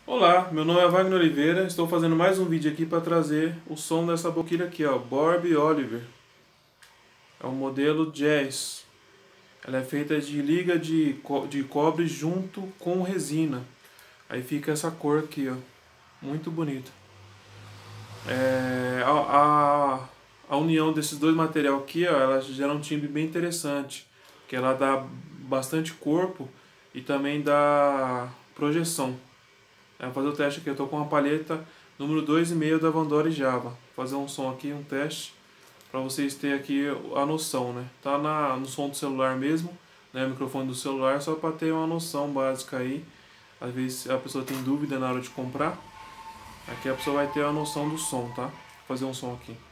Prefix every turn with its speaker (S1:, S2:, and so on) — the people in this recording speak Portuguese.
S1: Olá, meu nome é Wagner Oliveira, estou fazendo mais um vídeo aqui para trazer o som dessa boquilha aqui, ó, Borb Oliver. É um modelo Jazz. Ela é feita de liga de cobre junto com resina. Aí fica essa cor aqui, ó, muito bonita. A união desses dois materiais aqui, ó, ela gera um timbre bem interessante, que ela dá bastante corpo e também dá projeção. Vou fazer o teste aqui, eu estou com uma palheta número 2,5 da Vandori Java. Vou fazer um som aqui, um teste, para vocês terem aqui a noção, né? Tá no som do celular mesmo, né? Microfone do celular, só para ter uma noção básica aí. Às vezes a pessoa tem dúvida na hora de comprar, aqui a pessoa vai ter a noção do som, tá? Vou fazer um som aqui.